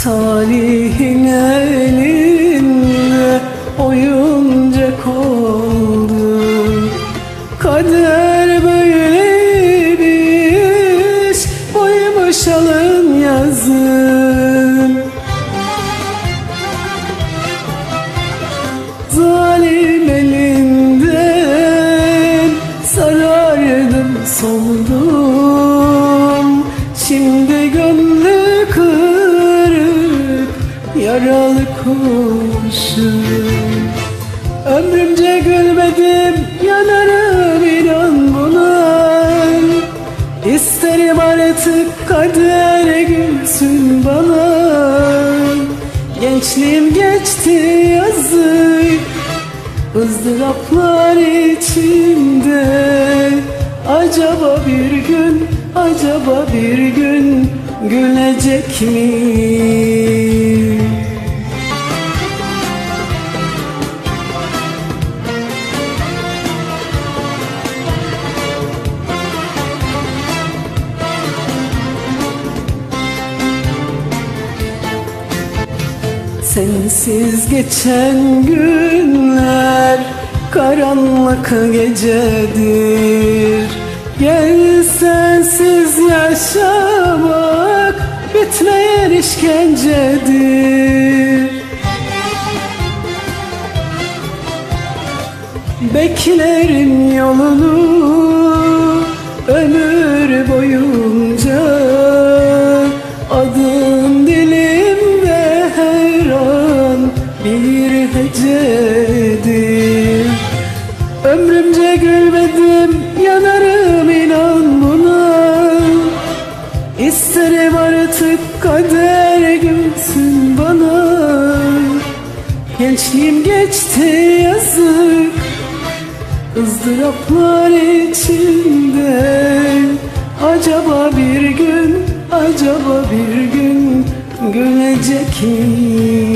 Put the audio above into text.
Talih'in elinde oyuncak oldum. Kader böyleymiş, buymuş alın yazın. Zalim elinden sarardım, soldum. Şimdi gönlü kırık, yaralı kurşun. Ömrümce gülmedim, yanarım inan buna. İsterim artık kader gülsün bana. Gençliğim geçti yazık, ızdıraplar içinde. Acaba bir gün, acaba bir gün gülecek mi? Sensiz geçen günler karanlık gecedir. Gel sensiz yaşamak bitmeyen işkencedir. Beklerim yolunu ömür boyunca. Adın dilimde her an bir hecedir. Ömrümce gülmedim, yanarım inan buna. İsterim artık kader gülsün bana. Gençliğim geçti yazık, ızdıraplar içinde. Acaba bir gün, acaba bir gün gülecek mi?